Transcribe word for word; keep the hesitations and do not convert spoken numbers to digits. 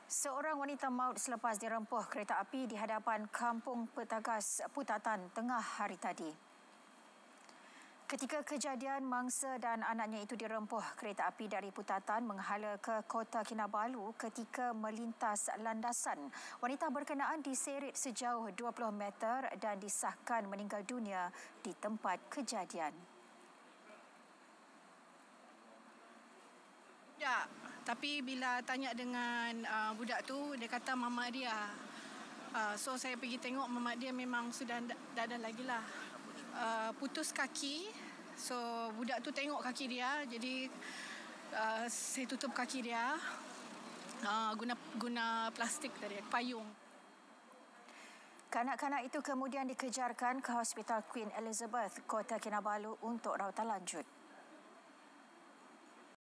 Seorang wanita maut selepas dirempuh kereta api di hadapan Kampung Petagas, Putatan tengah hari tadi. Ketika kejadian, mangsa dan anaknya itu dirempuh kereta api dari Putatan menghala ke Kota Kinabalu ketika melintas landasan. Wanita berkenaan diseret sejauh dua puluh meter dan disahkan meninggal dunia di tempat kejadian. Ya, tapi bila tanya dengan uh, budak tu, dia kata mama dia. Uh, so saya pergi tengok, mama dia memang sudah dah ada lagi lah. Uh, putus kaki. So budak tu tengok kaki dia, jadi uh, saya tutup kaki dia uh, guna guna plastik dari payung. Kanak-kanak itu kemudian dikejarkan ke Hospital Queen Elizabeth, Kota Kinabalu untuk rawatan lanjut.